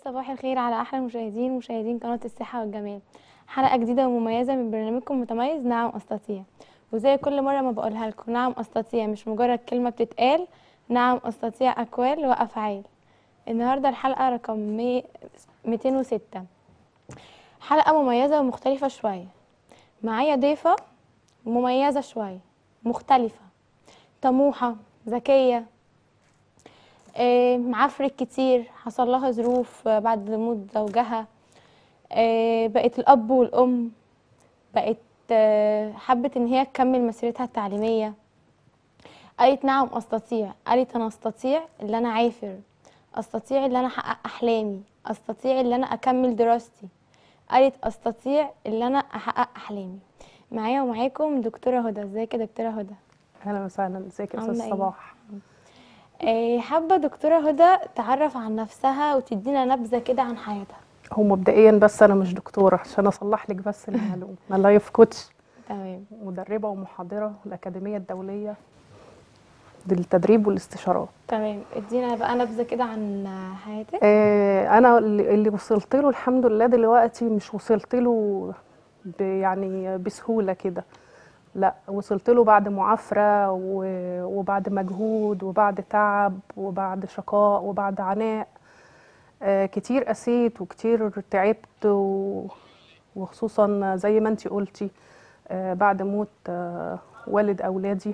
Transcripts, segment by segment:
صباح الخير على احلى المشاهدين مشاهدين قناه الصحه والجمال. حلقه جديده ومميزه من برنامجكم المتميز نعم استطيع. وزي كل مره ما بقولها لكم، نعم استطيع مش مجرد كلمه بتتقال، نعم استطيع اقوال وافعال. النهارده الحلقه رقم 206. حلقه مميزه ومختلفه شويه. معايا ضيفه مميزه شويه، مختلفه، طموحه، ذكيه، معفرك كتير، حصل لها ظروف بعد موت زوجها، بقت الأب والأم، بقت حبت إن هي تكمل مسيرتها التعليمية. قالت نعم أستطيع، قالت أنا أستطيع اللي أنا عافر، أستطيع اللي أنا أحقق أحلامي، أستطيع اللي أنا أكمل دراستي، قالت أستطيع اللي أنا أحقق أحلامي. معايا ومعاكم دكتورة هدى. ازيك يا دكتورة هدى؟ اهلا وسهلا، ازيك يا استاذ عاملة ايه؟ صباح؟ حابة دكتورة هدى تعرف عن نفسها وتدينا نبذة كده عن حياتها. هو مبدئيا بس انا مش دكتوره، عشان اصلح لك بس المعلومه، انا لايف كوتش، تمام. مدربه ومحاضره الاكاديميه الدوليه للتدريب والاستشارات. تمام، ادينا بقى نبذة كده عن حياتك. انا اللي وصلت له الحمد لله دلوقتي، مش وصلت له يعني بسهوله كده، لا وصلت له بعد معافره وبعد مجهود وبعد تعب وبعد شقاء وبعد عناء. كتير قسيت وكتير تعبت وخصوصا زي ما انتي قلتي بعد موت والد أولادي.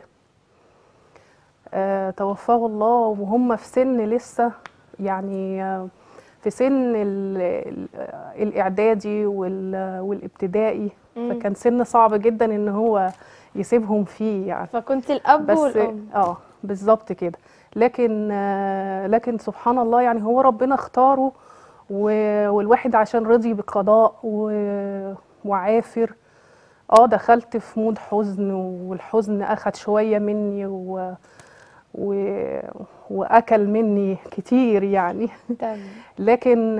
توفاه الله وهم في سن لسه، يعني في سن الإعدادي والابتدائي، فكان سن صعب جدا إن هو يسيبهم فيه يعني. فكنت الأب بس والأم. بالظبط كده. لكن سبحان الله، يعني هو ربنا اختاره، والواحد عشان رضي بقضاء وعافر. دخلت في مود حزن، والحزن اخد شوية مني و... واكل مني كتير يعني. تمام. لكن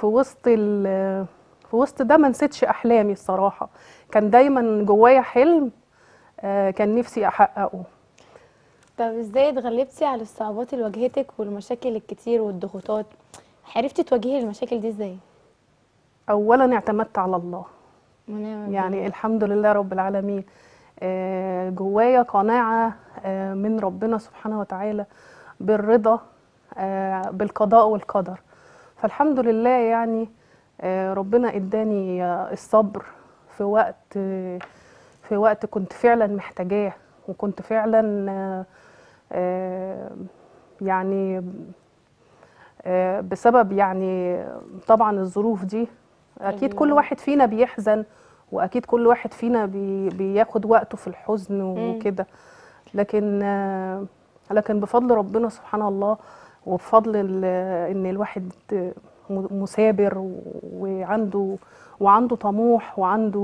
في وسط ده ما نسيتش احلامي الصراحة. كان دايما جوايا حلم كان نفسي احققه. طب ازاي اتغلبتي على الصعوبات اللي واجهتك والمشاكل الكتير والضغوطات؟ عرفتي تواجهي المشاكل دي ازاي؟ اولا اعتمدت على الله، ونعم يعني بالله. الحمد لله رب العالمين. جوايا قناعة من ربنا سبحانه وتعالى بالرضا، بالقضاء والقدر. فالحمد لله يعني ربنا اداني الصبر في وقت كنت فعلا محتاجاه، وكنت فعلا يعني بسبب يعني طبعا الظروف دي. اكيد كل واحد فينا بيحزن، واكيد كل واحد فينا بياخد وقته في الحزن وكده. لكن بفضل ربنا سبحان الله، وبفضل ان الواحد مثابر وعنده طموح،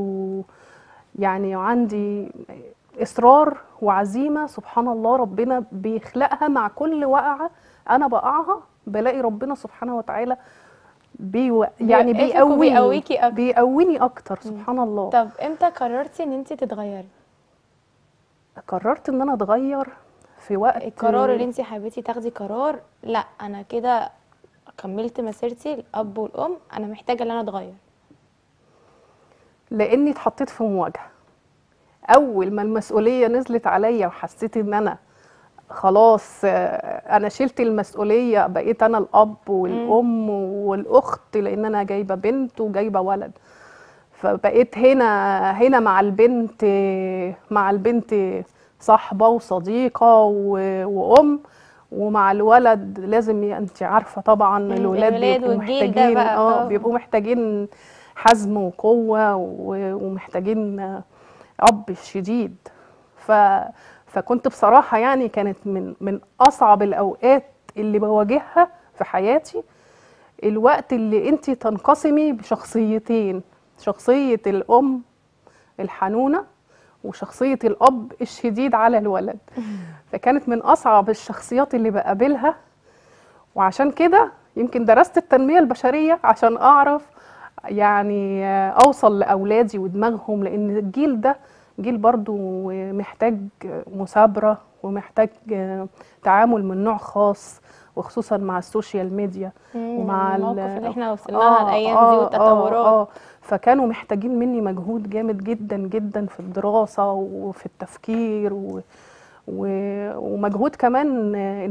وعندي اصرار وعزيمه. سبحان الله ربنا بيخلقها مع كل وقعه انا بقعها، بلاقي ربنا سبحانه وتعالى يعني بيوقفك وبيقويكي اكتر. بيقويني اكتر. سبحان الله. طب امتى قررتي ان انت تتغيري؟ قررت ان انا اتغير في وقت القرار اللي انت حبيتي تاخدي قرار، لا انا كده كملت مسيرتي الاب والام، انا محتاجه ان انا اتغير. لاني اتحطيت في مواجهه. اول ما المسؤوليه نزلت عليا وحسيت ان انا خلاص انا شلت المسؤوليه، بقيت انا الاب والام والاخت، لان انا جايبه بنت وجايبه ولد. فبقيت هنا مع البنت صاحبه وصديقه وام، ومع الولد لازم انت عارفه طبعا الولاد الولاد بيبقوا والجيل ده محتاجين بقى بيبقوا محتاجين حزم وقوه ومحتاجين اب شديد. ف فكنت بصراحه يعني كانت من اصعب الاوقات اللي بواجهها في حياتي، الوقت اللي انت تنقسمي بشخصيتين: شخصية الأم الحنونة، وشخصية الأب الشديد على الولد. فكانت من أصعب الشخصيات اللي بقابلها. وعشان كده يمكن درست التنمية البشرية عشان أعرف يعني أوصل لأولادي ودماغهم، لأن الجيل ده جيل برضو محتاج مثابرة، ومحتاج تعامل من نوع خاص، وخصوصا مع السوشيال ميديا ومع الموقف اللي احنا وصلنا لها الايام دي والتطورات. فكانوا محتاجين مني مجهود جامد جدا جدا في الدراسة وفي التفكير ومجهود كمان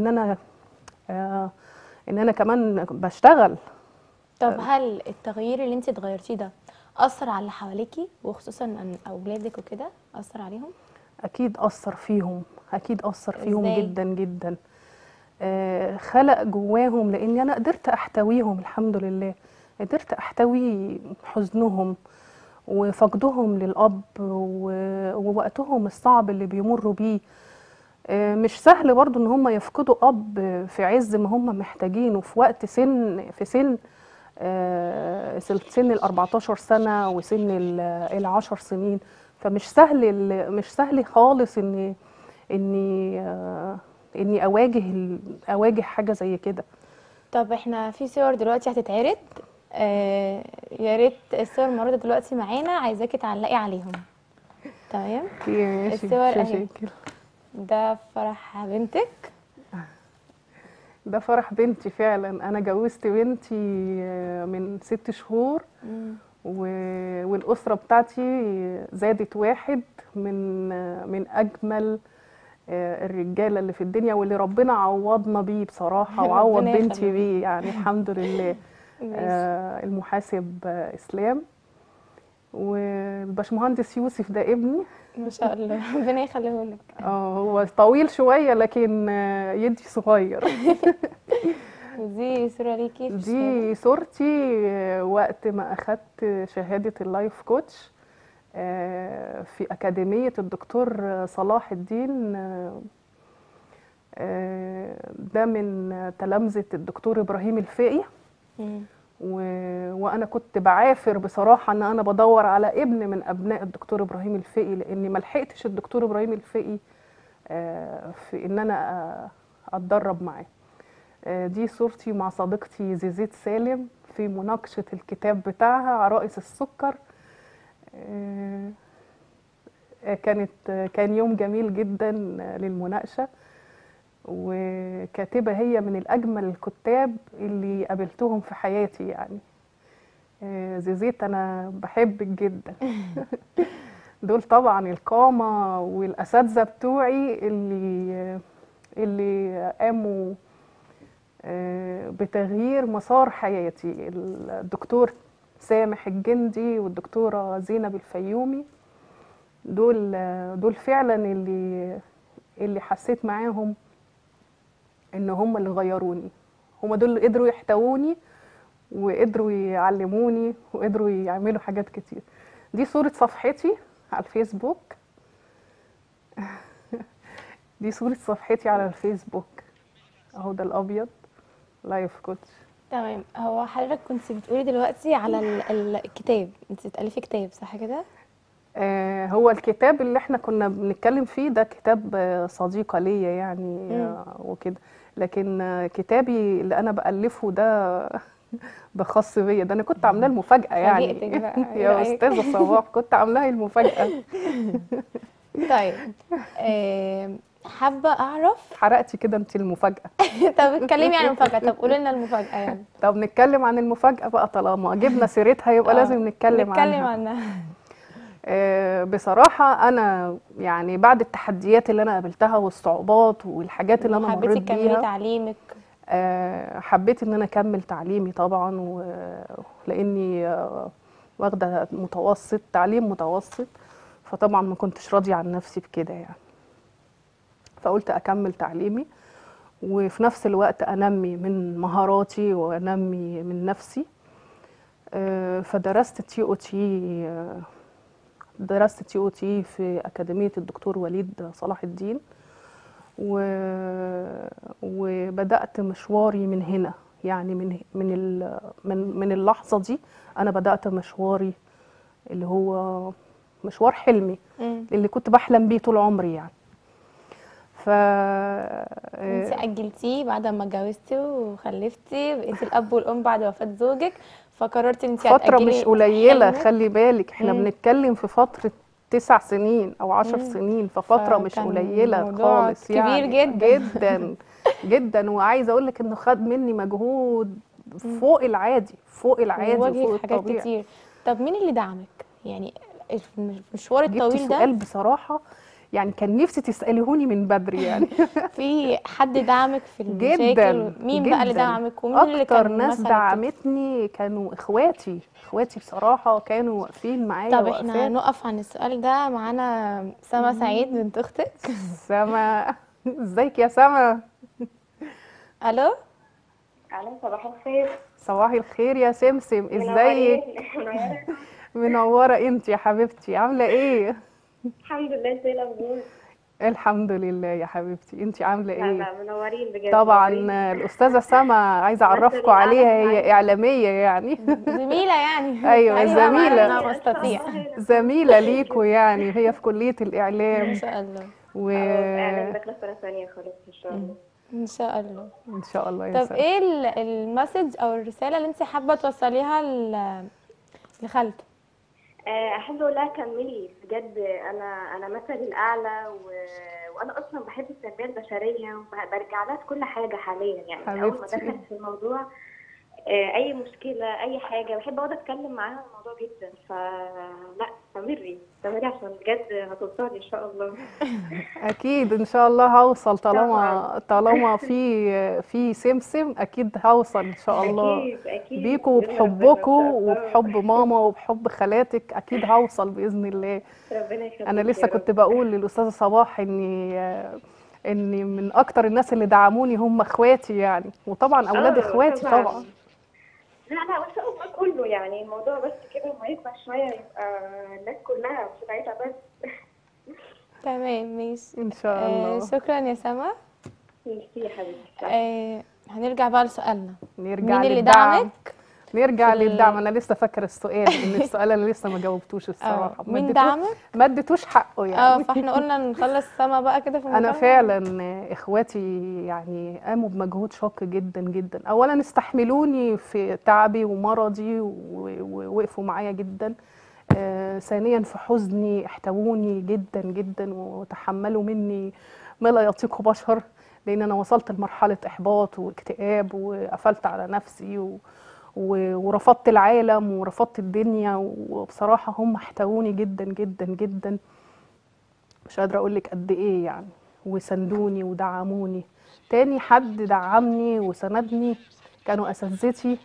ان انا كمان بشتغل. طب هل التغيير اللي انت اتغيرتيه ده اثر على اللي حواليكي وخصوصا ان اولادك وكده، اثر عليهم؟ اكيد اثر فيهم، اكيد اثر فيهم ازاي؟ جدا جدا. خلق جواهم، لاني انا قدرت احتويهم الحمد لله، قدرت احتوي حزنهم وفقدهم للاب ووقتهم الصعب اللي بيمروا بيه. مش سهل برضو ان هم يفقدوا اب في عز ما هم محتاجينه، في وقت في سن ال 14 سنه وسن ال 10 سنين. فمش سهل، مش سهل خالص اني اني اواجه حاجه زي كده. طب احنا في صور دلوقتي هتتعرض، يا ريت الصور المعروضه دلوقتي معانا، عايزاكي تعلقي عليهم. تمام، ماشي، الصور مش اهي. مشاكل. ده فرح بنتك؟ ده فرح بنتي فعلا. انا جوزت بنتي من 6 شهور، والاسره بتاعتي زادت واحد من اجمل الرجاله اللي في الدنيا، واللي ربنا عوضنا بيه بصراحه، وعوض ربنا بنتي يخليك. بيه يعني الحمد لله. ماشي. المحاسب اسلام، والباشمهندس يوسف ده ابني. ما شاء الله، ربنا يخليه لك. هو طويل شويه لكن يدي صغير. ودي صورة ليكي في الشهادة؟ دي صورتي وقت ما أخدت شهادة اللايف كوتش في أكاديمية الدكتور صلاح الدين. ده من تلامذة الدكتور إبراهيم الفقي. وأنا كنت بعافر بصراحة إن أنا بدور على ابن من أبناء الدكتور إبراهيم الفقي، لأني ما لحقتش الدكتور إبراهيم الفقي في إن أنا أتدرب معاه. دي صورتي مع صديقتي زيزيت سالم في مناقشة الكتاب بتاعها عرائس السكر. كان يوم جميل جدا للمناقشة، وكاتبة هي من الأجمل الكتاب اللي قابلتهم في حياتي يعني. زيزيت أنا بحبك جدا. دول طبعا القامة والأساتذة بتوعي اللي قاموا بتغيير مسار حياتي. الدكتور سامح الجندي والدكتورة زينب الفيومي، دول فعلا اللي حسيت معاهم ان هم اللي غيروني. هم دول اللي قدروا يحتووني وقدروا يعلموني وقدروا يعملوا حاجات كتير. دي صورة صفحتي على الفيسبوك. دي صورة صفحتي على الفيسبوك اهو، ده الابيض لايف كوتش. تمام. هو حضرتك كنت بتقولي دلوقتي على الكتاب، انت بتألفي كتاب صح كده؟ هو الكتاب اللي احنا كنا بنتكلم فيه ده كتاب صديقة ليا يعني وكده، لكن كتابي اللي انا بألفه ده خاص بيا. ده انا كنت عاملاه المفاجأة يعني. فاجئتك بقى، ايه يا رأيك؟ أستاذة صباح كنت عاملاها المفاجأة. طيب، حابة اعرف. حرقتي كده انت المفاجأة. طب اتكلمي عن المفاجأة، طب قولي لنا المفاجأة يعني. طب نتكلم عن المفاجأة بقى، طالما جبنا سيرتها يبقى لازم نتكلم عنها. عنها. بصراحة أنا يعني بعد التحديات اللي أنا قابلتها والصعوبات والحاجات اللي أنا مريت حبيتي تكملي بيها، تعليمك؟ حبيت إن أنا أكمل تعليمي طبعا، لأني واخدة تعليم متوسط، فطبعا ما كنتش راضية عن نفسي بكده يعني. فقلت أكمل تعليمي وفي نفس الوقت أنمي من مهاراتي وأنمي من نفسي. فدرست تي او تي في أكاديمية الدكتور وليد صلاح الدين، وبدأت مشواري من هنا يعني. من اللحظة دي أنا بدأت مشواري اللي هو مشوار حلمي اللي كنت بحلم بيه طول عمري يعني. انت أجلتيه بعد ما اتجوزتي وخلفتي، بقيتي الأب والأم بعد وفاة زوجك، فقررتي ان انت فترة مش قليلة، حلمك. خلي بالك احنا بنتكلم في فترة 9 سنين أو 10 سنين، ففترة مش قليلة موضوع خالص كبير يعني جدا. جدا. جدا. وعايزه اقول لك انه خد مني مجهود فوق العادي، فوق العادي وواجهك وفوق حاجات الطبيعي. كتير. طب مين اللي دعمك يعني المشوار جبتي الطويل ده؟ سؤال بصراحه يعني كان نفسي تساليهوني من بدري يعني. في حد دعمك في المشاكل؟ جدا مين بقى اللي جدا. دعمك ومين اللي اكتر كان ناس مثلك كده؟ دعمتني كانوا اخواتي. اخواتي بصراحه كانوا واقفين معايا طب احنا وقفات. نقف عن السؤال ده. معانا سما سعيد مم. بنت اختك. سما. ازيك يا سما؟ الو. الو، صباح الخير. صباح الخير يا سمسم، ازيك؟ منورين منورين. منوره انت يا حبيبتي، عامله ايه؟ الحمد لله، زي الاخبار. الحمد لله يا حبيبتي، انت عامله لا ايه؟ لا، منورين بجد، طبعا منورين. الاستاذه سما عايزه المثل اعرفكم الاعلى عليها، في هي التعليم. اعلاميه يعني. زميلة يعني. ايوه تعالي بقى معانا زميله. نعم يعني ان شاء استطيع. الله هنا. زميله ليكوا كده. يعني، هي في كليه ان الاعلام. شاء الله. اه، في اعلام وان داخله سنه ثانيه خلاص ان شاء الله. ان شاء الله. شاء الله يا طب سما. ايه المسج او الرسالة اللي انت حابة توصليها لخالته؟ احب اقول لها كملي بجد. انا مثلي الاعلى وانا اصلا بحب التنميه البشريه وبرجع لها في كل حاجه حاليا، يعني من اول ما حبيبتي دخلت في الموضوع. اي مشكله اي حاجه بحب اقعد اتكلم معاها عن الموضوع جدا، فلا استمري استمري عشان بجد هتوصلي ان شاء الله. اكيد ان شاء الله هوصل، طبعا. طالما في سمسم اكيد هوصل ان شاء الله. اكيد اكيد بيكوا باذن ربنا ان وبحبكوا شاء الله. وبحب ماما وبحب خالاتك اكيد هوصل باذن الله. ربنا انا يخليك لسه يا رب. كنت بقول للاستاذه صباح اني من اكتر الناس اللي دعموني هم اخواتي يعني، وطبعا اولاد اه اخواتي طبعا. طبعا. لا لا، ما شاء الله كله، يعني الموضوع بس كده ما يكبر شويه يبقى الناس كلها مش بتاعتها بس. تمام ماشي. ان شاء الله. شكرا يا سما. ميرسي يا حبيبتي. هنرجع بقى لسؤالنا. نرجع مين اللي للدعم. دعمك نرجع في للدعم. انا لسه فاكره السؤال، لان السؤال انا لسه ما جاوبتوش الصراحه، مين دعمك؟ ما اديتوش حقه يعني. فاحنا قلنا نخلص سما بقى كده في انا المكالمة. فعلا اخواتي يعني قاموا بمجهود شاق جدا جدا. اولا استحملوني في تعبي ومرضي ووقفوا معايا جدا. ثانيا في حزني احتووني جدا جدا وتحملوا مني ما لا يطيق بشر، لان انا وصلت لمرحله احباط واكتئاب وقفلت على نفسي ورفضت العالم ورفضت الدنيا. وبصراحه هم احتووني جدا جدا جدا، مش قادرة أقولك قد إيه يعني. وسندوني ودعموني. تاني حد دعمني وسندني كانوا أساتذتي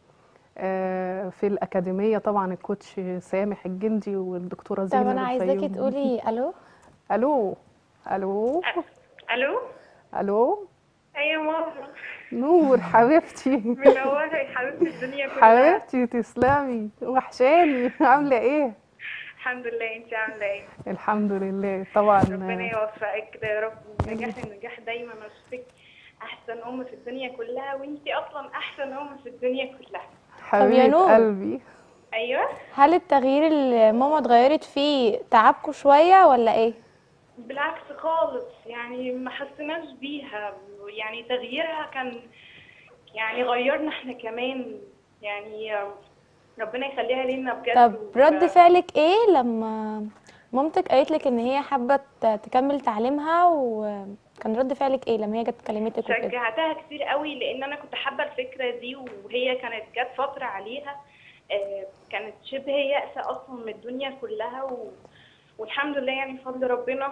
في الأكاديمية، طبعا الكوتش سامح الجندي والدكتورة طب زينب انا عايزاكي الفيوم. تقولي الو. ألو. ألو. الو. ألو. ايوه ماما. نور حبيبتي. منوره يا حبيبتي الدنيا كلها. حبيبتي تسلمي، وحشاني. عاملة إيه؟ الحمد لله، انت عامله ايه؟ الحمد لله طبعا. ربنا يوفقك كده يا رب، نجاح النجاح دايما، واشوفك احسن ام في الدنيا كلها، وانت اصلا احسن ام في الدنيا كلها. طب يا حبيبة نور، قلبي. ايوه. هل التغيير اللي ماما اتغيرت فيه تعبكوا شوية ولا ايه؟ بالعكس خالص، يعني ما حسيناش بيها، يعني تغييرها كان يعني غيرنا احنا كمان، يعني ربنا يخليها لينا بجد. طب رد فعلك ايه لما مامتك قالت لك ان هي حابة تكمل تعليمها، وكان رد فعلك ايه لما هي جت كلمتك وكده؟ شجعتها كتير قوي، لان انا كنت حابه الفكره دي، وهي كانت جت فتره عليها كانت شبه يائسه اصلا من الدنيا كلها، والحمد لله يعني بفضل ربنا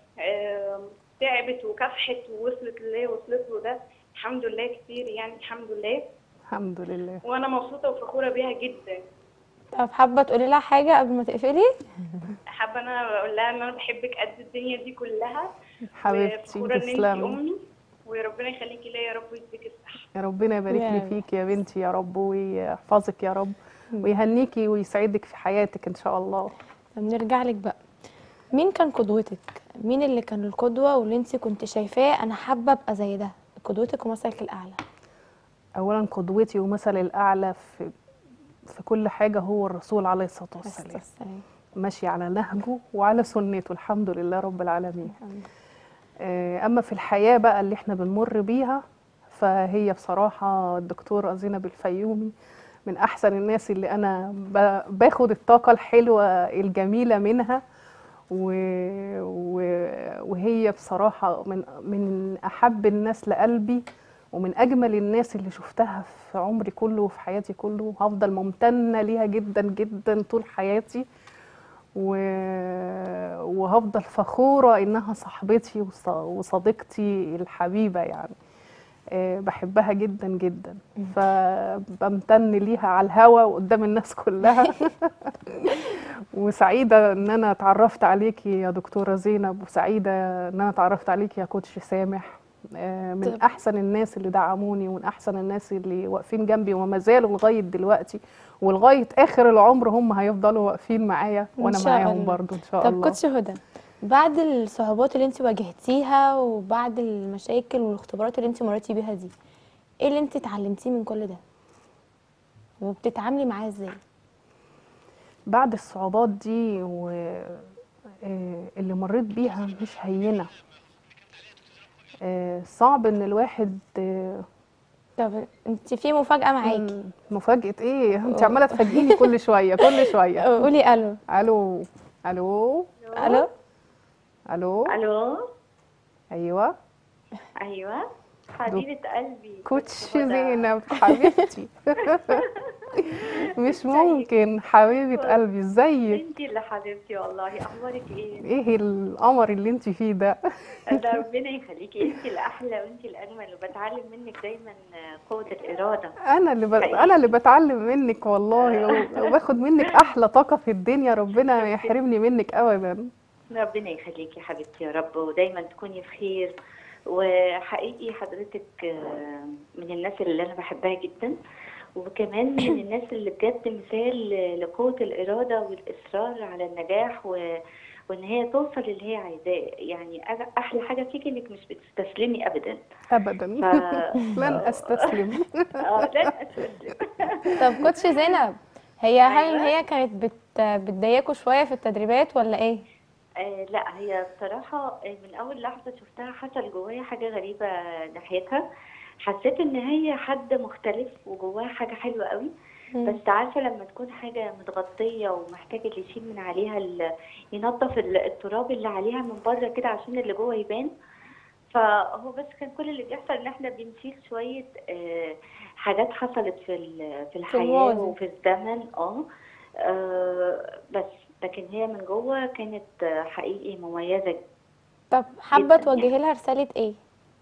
تعبت وكافحت ووصلت اللي وصلت له ده، الحمد لله كتير يعني، الحمد لله. الحمد لله. وانا مبسوطه وفخوره بيها جدا. طب حابة تقولي لها حاجة قبل ما تقفلي؟ حابه انا اقول لها ان انا بحبك قد الدنيا دي كلها، حبيبتي وفخوره ان انت تسلمي. امي، وربنا يخليكي ليا يا رب ويديك الصحه. يا ربنا يبارك يا لي رب. فيك يا بنتي يا رب، ويحفظك يا رب، ويهنيكي ويسعدك في حياتك ان شاء الله. طب نرجع لك بقى. مين كان قدوتك؟ مين اللي كان القدوة واللي انت كنت شايفاه انا حابة ابقى زي ده؟ قدوتك ومثلك الاعلى. اولا قدوتي ومثلي الاعلى في كل حاجه هو الرسول عليه الصلاه والسلام، السلام. ماشي على نهجه وعلى سنته الحمد لله رب العالمين. اما في الحياه بقى اللي احنا بنمر بيها، فهي بصراحه الدكتوره زينب الفيومي من احسن الناس اللي انا باخد الطاقه الحلوه الجميله منها، وهي بصراحة من أحب الناس لقلبي، ومن أجمل الناس اللي شفتها في عمري كله وفي حياتي كله. هفضل ممتنة ليها جدا جدا طول حياتي، وهفضل فخورة إنها صاحبتي وصديقتي الحبيبة يعني. بحبها جدا جدا، فبمتن ليها على الهوا وقدام الناس كلها. وسعيدة ان انا اتعرفت عليكي يا دكتورة زينب، وسعيدة ان انا اتعرفت عليكي يا كوتش سامح. من طب احسن الناس اللي دعموني، ومن احسن الناس اللي واقفين جنبي وما زالوا لغاية دلوقتي، ولغاية اخر العمر هم هيفضلوا واقفين معايا، ان وانا شاء معاهم الله. برضو ان شاء طب الله. كوتش هدى، بعد الصعوبات اللي انت واجهتيها وبعد المشاكل والاختبارات اللي انت مريتي بيها دي، ايه اللي انت اتعلمتيه من كل ده وبتتعاملي معاه ازاي؟ بعد الصعوبات دي اللي مريت بيها مش هينة. صعب ان الواحد طب انت في مفاجأة معاكي. مفاجأة ايه؟ انت عمالة تفاجئيني كل شوية كل شوية. قولي الو. الو. الو. الو. الو. الو. ايوه. ايوه حبيبه قلبي كوتش هدى. زينب حبيبتي. مش ممكن حبيبة قلبي، ازيك؟ انتي اللي حبيبتي والله. اخبارك ايه؟ ايه القمر اللي انت فيه ده؟ ده ربنا يخليكي، انتي الاحلى وانتي الاجمل، وبتعلم منك دايما قوه الاراده. انا اللي بتعلم منك والله، وباخد منك احلى طاقة في الدنيا. ربنا ما حقيقي. يحرمني منك ابدا. ربنا يخليكي يا حبيبتي يا رب، ودايما تكوني بخير. وحقيقي حضرتك من الناس اللي انا بحبها جدا، وكمان من الناس اللي بجد مثال لقوة الإرادة والإصرار على النجاح، وإن هي توصل للي هي عايزاه. يعني أحلى حاجة فيكي إنك مش بتستسلمي أبدا. ابدا. ف... لن استسلم. لن أستسلم. طب كوتش زينب، هل أيوة. هي كانت بتضايقوا شوية في التدريبات ولا ايه؟ لا، هي بصراحة من أول لحظة شفتها حصل جوايا حاجة غريبة ناحيتها. حسيت إن هي حد مختلف وجواها حاجة حلوة قوي. بس عارفة لما تكون حاجة متغطية ومحتاجة اللي يشيل من عليها ينظف التراب اللي عليها من بره كده عشان اللي جوه يبان. فهو بس كان كل اللي بيحصل إن إحنا بنشيل شوية حاجات حصلت في الحياة الماضي. وفي الزمن. بس لكن هي من جوه كانت حقيقي مميزة طب حابة جدا توجهي يعني. لها رسالة ايه؟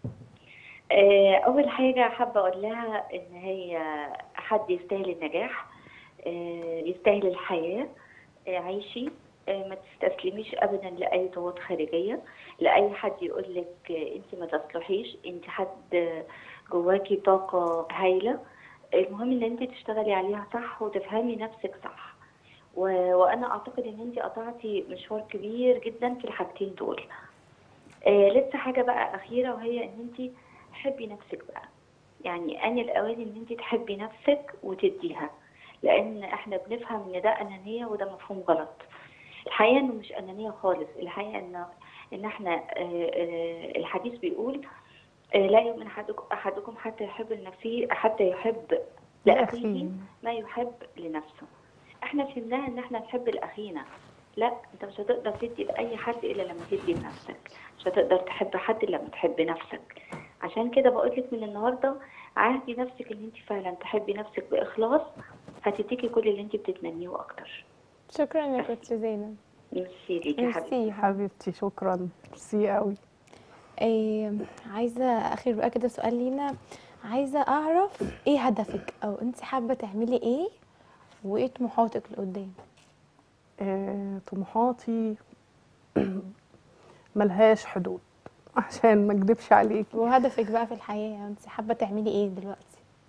أول حاجة حابة أقول لها إن هي حد يستاهل النجاح، يستاهل الحياة. عيشي، ما تستسلميش أبدا لأي ضغوط خارجية، لأي حد يقولك أنت ما تصلحيش. أنت حد جواكي طاقة هايلة، المهم إن أنت تشتغلي عليها صح وتفهمي نفسك صح. وأنا أعتقد إن أنت قطعتي مشوار كبير جدا في الحاجتين دول. لسه حاجة بقى أخيرة، وهي إن أنت حبي نفسك بقى. يعني آن الأوان إن أنت تحبي نفسك وتديها، لأن إحنا بنفهم إن ده أنانية وده مفهوم غلط. الحقيقة إنه مش أنانية خالص. الحقيقة إن إحنا الحديث بيقول لا يؤمن أحدكم حتى يحب لنفسه، حتى يحب لأخيه ما يحب لنفسه. إحنا فهمناها إن إحنا نحب لأخينا. لا، انت مش هتقدر تدي لاي حد الا لما تدي لنفسك. مش هتقدر تحب حد الا لما تحب نفسك. عشان كده بقولك من النهارده عاهدي نفسك ان انت فعلا تحبي نفسك باخلاص، هتديكي كل اللي انت بتتمنيه واكتر. شكرا يا كوتش زينب. ميرسي ليكي يا حبيبتي. ميرسي. حبيبتي شكرا، ميرسي قوي. عايزة اخر بقى كده سؤال لينا، عايزة اعرف ايه هدفك او انت حابة تعملي ايه وايه طموحاتك لقدام؟ طموحاتي ملهاش حدود عشان ما اكدبش عليكي. وهدفك بقى في الحياة، انت حابة تعملي ايه دلوقتي؟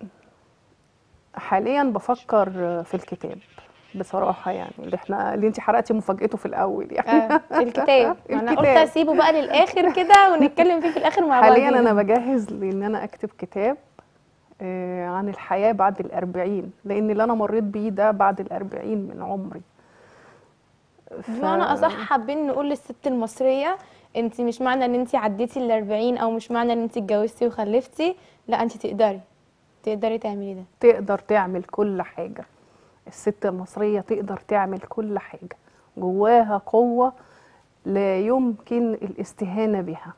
حاليا بفكر في الكتاب بصراحة، يعني اللي انت حرقتي مفاجأته في الأول يعني. الكتاب. انا قلت الكتاب اسيبه بقى للاخر كده ونتكلم فيه في الاخر مع بعض. حاليا أنا بجهز لأن أنا أكتب كتاب عن الحياة بعد ال40، لأن اللي أنا مريت بيه ده بعد ال40 من عمري. بمعنى اصح حابين نقول للست المصريه، انت مش معنى ان انت عديتي ال40 او مش معنى ان انت اتجوزتي وخلفتي، لا انت تقدري تعملي ده. تقدر تعمل كل حاجة. الست المصرية تقدر تعمل كل حاجة، جواها قوة لا يمكن الاستهانة بها،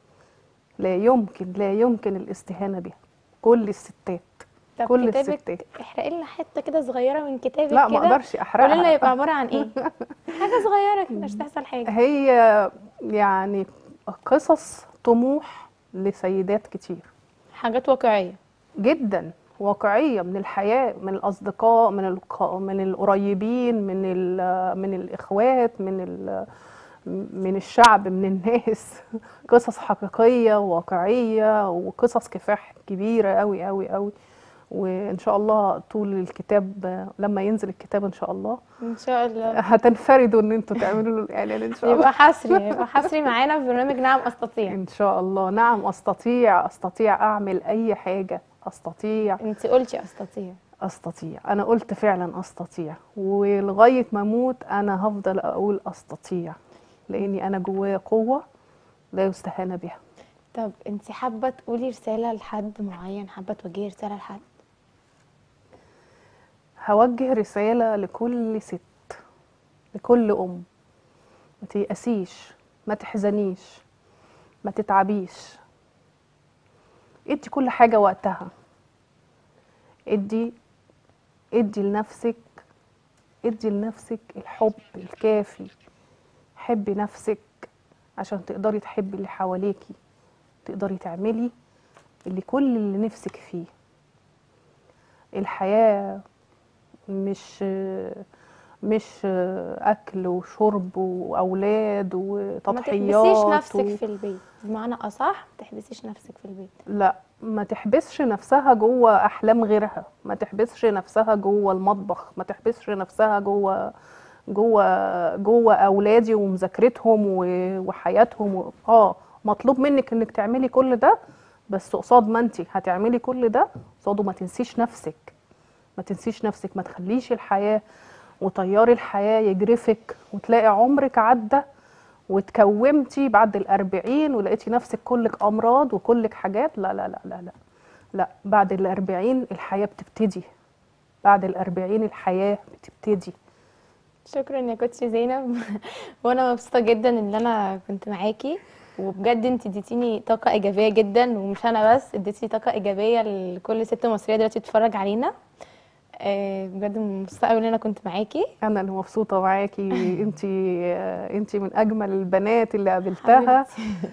لا يمكن الاستهانة بها. كل الستات، طب كل كتابك، الستات. احرقي لنا حته كده صغيره من كتابك لا ما كده، اقدرش قولي احرقها. لنا يبقى عباره عن ايه؟ حاجه صغيره كده مش تحصل حاجه. هي يعني قصص طموح لسيدات كتير حاجات واقعيه. جدا، واقعية من الحياة، من الأصدقاء، من القريبين، من الإخوات، من الشعب، من الناس. قصص حقيقية وواقعية، وقصص كفاح كبيرة قوي قوي قوي. وإن شاء الله طول الكتاب لما ينزل الكتاب إن شاء الله ان شاء الله. هتنفردوا إن انتوا تعملوا له الإعلان إن شاء الله. يبقى حصري، يبقى حصري معانا في برنامج نعم استطيع. إن شاء الله. نعم أستطيع، أستطيع أعمل أي حاجة، أستطيع. انت قلتي استطيع. أستطيع، أنا قلت فعلا أستطيع، ولغاية ما أموت أنا هفضل أقول أستطيع، لأني أنا جوايا قوة لا يستهان بها. طب انت حابه تقولي رساله لحد معين؟ حابه توجهي رساله لحد؟ هوجه رسالة لكل ست، لكل أم: ما تيأسيش، ما تحزنيش، ما تتعبيش. ادي كل حاجة وقتها. ادي لنفسك، ادي لنفسك الحب الكافي. حبي نفسك عشان تقدري تحبي اللي حواليكي، تقدري تعملي كل اللي نفسك فيه. الحياة مش أكل وشرب وأولاد ما تحبسيش وتضحيات نفسك في البيت، بمعنى اصح ما تحبسيش نفسك في البيت. لا، ما تحبسش نفسها جوه أحلام غيرها، ما تحبسش نفسها جوه المطبخ، ما تحبسش نفسها جوه أولادي ومذاكرتهم وحياتهم. مطلوب منك إنك تعملي كل ده، بس قصاد ما انت هتعملي كل ده قصاده ما تنسيش نفسك. ما تنسيش نفسك، ما تخليش الحياة وطيار الحياة يجرفك وتلاقي عمرك عدى وتكومتي بعد ال40 ولقيتي نفسك كلك أمراض وكلك حاجات. لا لا لا لا لا لا، بعد ال40 الحياة بتبتدي، بعد ال40 الحياة بتبتدي. شكرا يا كوتش زينب. وانا مبسوطه جدا ان انا كنت معاكي، وبجد انت اديتيني طاقه ايجابيه جدا، ومش انا بس، اديتيني طاقه ايجابيه لكل ست مصريه دلوقتي بتتفرج علينا. بجد مبسوطه قوي ان انا كنت معاكي. أنا اللي مبسوطة معاكي. انتي من أجمل البنات اللي قابلتها. حبيبتي.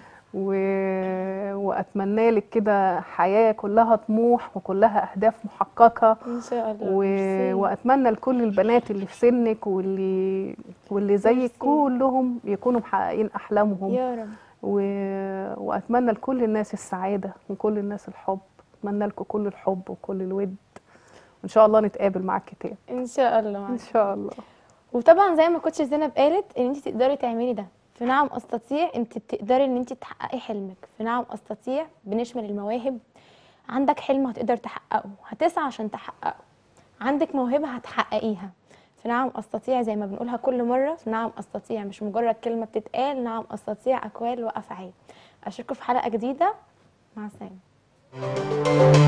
وأتمنى لك كده حياة كلها طموح وكلها أهداف محققة. ان شاء الله. ميرسي. وأتمنى لكل البنات اللي في سنك واللي زيك ميرسي. كلهم يكونوا محققين أحلامهم. يا رب. وأتمنى لكل الناس السعادة وكل الناس الحب. أتمنى لكم كل الحب وكل الود. وإن شاء الله نتقابل مع الكتاب. ان شاء الله. إن شاء الله. وطبعا زي ما كوتش زينب قالت ان انت تقدري تعملي ده في نعم استطيع. انت تقدري ان انت تحققي حلمك في نعم استطيع. بنشمل المواهب. عندك حلم هتقدر تحققه، هتسعى عشان تحققه. عندك موهبة هتحققيها. في نعم استطيع زي ما بنقولها كل مرة، في نعم استطيع مش مجرد كلمة بتتقال، نعم استطيع اقوال وافعال. اشوفكم في حلقة جديدة. مع السلامة.